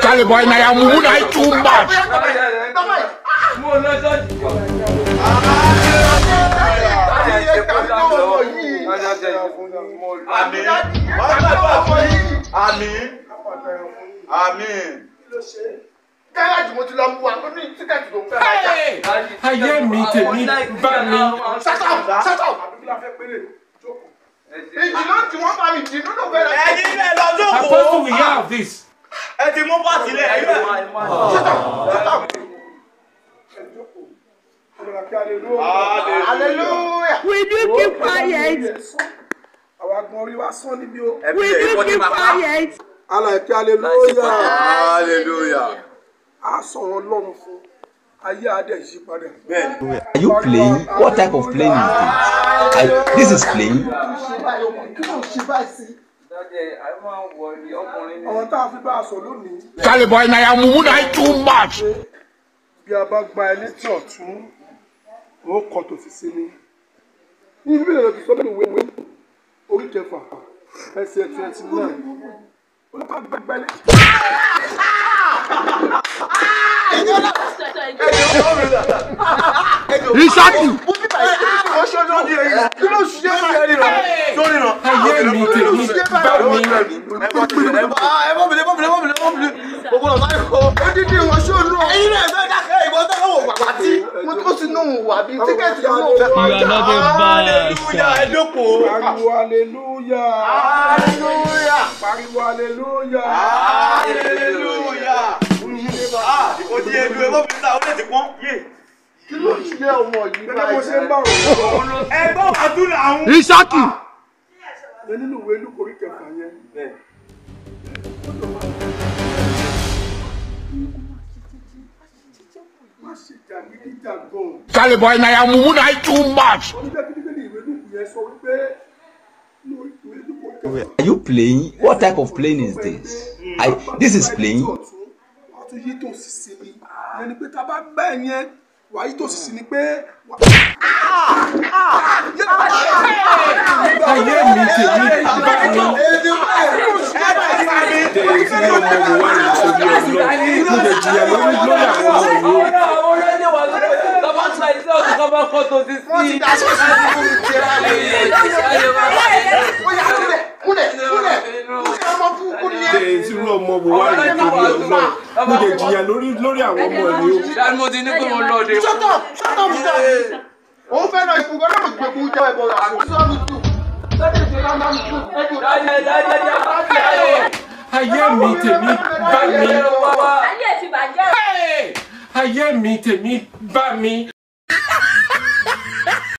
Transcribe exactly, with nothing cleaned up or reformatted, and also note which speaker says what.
Speaker 1: Charlie boy, now I'm who I too much.
Speaker 2: Amen. Amen. Garage mo ti lọ mú wa tó ní tíkẹ́ẹ̀tì tó fẹ́ lájà.
Speaker 1: Ayé mi tèmi bá mi.
Speaker 2: Shut up! Shut up! Ìjìnà tí wọ́n bá mi jì nínú bẹ̀rẹ̀. Ẹyin ilé lọ jókòó.
Speaker 1: Apostle, we have this.
Speaker 2: Ẹ ti mú pàtì lẹ̀ ẹ̀yìn rẹ̀. Shut up! Shut up! Hallelujah!
Speaker 3: Will you keep quiet?
Speaker 4: Àwọn agbọ̀n orí wa sán níbí o.
Speaker 3: Will you keep quiet?
Speaker 4: Alàìkí hallelujah.
Speaker 2: Hallelujah.
Speaker 4: A sọ̀rọ̀ Ọlọ́run fún ayé adé yí padà.
Speaker 5: Are you playing? What type of playing is this? I, this is playing.
Speaker 4: Àwọn tá a fi bá a sọ lónìí.
Speaker 1: Charlie boy, now I'm who I too much.
Speaker 4: Bí a bá gba ẹni tí ọ̀tún, ó kọ tòsí sí ni. Ní ibi ìrẹ̀lẹ̀ tó sọ lẹ́nu wéwé, orí kẹfà, ẹsẹ̀ twenty nine. Ó lọ́ bá gbẹgbẹ́ lé.
Speaker 1: Risaki. Ayé mi tèmi bá mi.
Speaker 4: Pariwo hallelujah.
Speaker 2: Hallelujah. Ah, odi edu e mo bi ta o le ti pon. Ye.
Speaker 4: Kí ló ń ṣe ọmọ yìí báyìí? Mo ṣe ń bá òun.
Speaker 2: Ẹgbọ́n àdúrà àwọn.
Speaker 1: Risaki.
Speaker 4: Ẹ nínú ìwé Lúùkù orí kẹfà yẹn. Má ṣe jàgídíjàgan.
Speaker 1: Charlie boy, now I'm who I too much.
Speaker 5: Are you playing? What type of playing is this? I, this is playing.
Speaker 1: Ayé mi tèmi bá Ayé mi tèmi bá mi. Ayé mi tèmi bá mi.